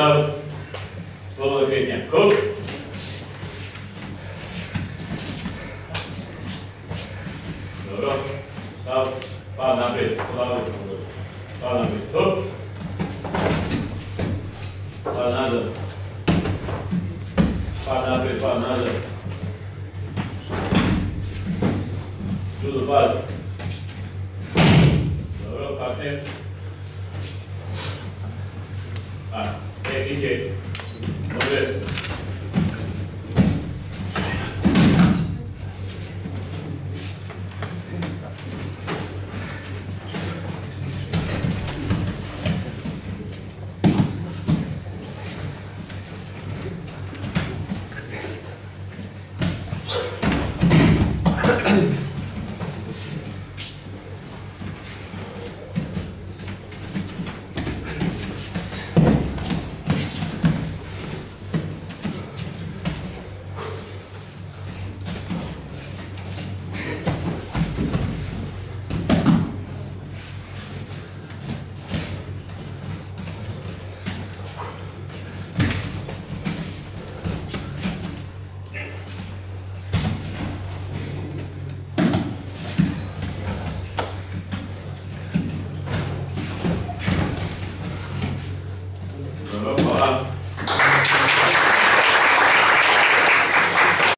stav. Slobodna kretnja. Hop. Dobro. Stav. Pad naprijed. Pad naprijed. Hop. Pad nazad. Pad naprijed, pad nazad. Judo pad. Dobro, partner. Tehnike. Može.